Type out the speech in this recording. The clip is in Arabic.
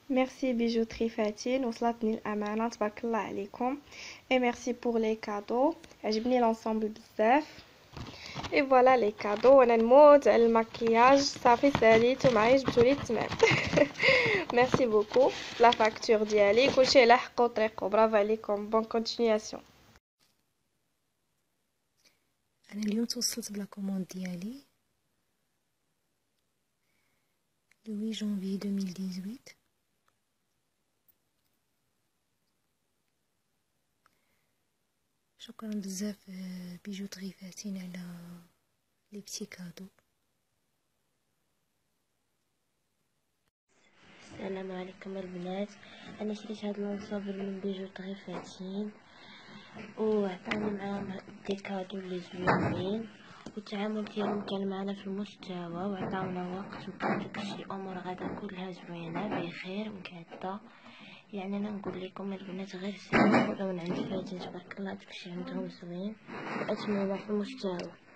ميرسي بيجوتري فاتين، وصلتني الامانه تبارك الله عليكم. اي ميرسي بور لي كادو، عجبني لونسومبل بزاف. اي فوالا لي كادو، وانا نموت على المكياج، صافي ساليت ومعايا جبتولي التمام. ميرسي بوكو. لا فاكتور ديالي كلشي على حقه وطريقه، برافو عليكم، بون كونتينياسيون. انا اليوم توصلت بلا كوموند ديالي لو 8 جانفي 2018. شكرا بزاف بيجوتري فاتين على لي بتي كادو. السلام عليكم البنات. انا شريت هاد لونسومبل من بيجوتري فاتين وعطاني معاهم دي كادو لي زوينين، والتعامل ديالهم كان معنا في المستوى وعطاونا وقت، وكان داكشي امور غدا كلها زوينه بخير ومكعده. يعني انا نقول لكم البنات غير سيروا من عند فاتن تبارك الله، داكشي عندهم زوين واتمنى في المستوى.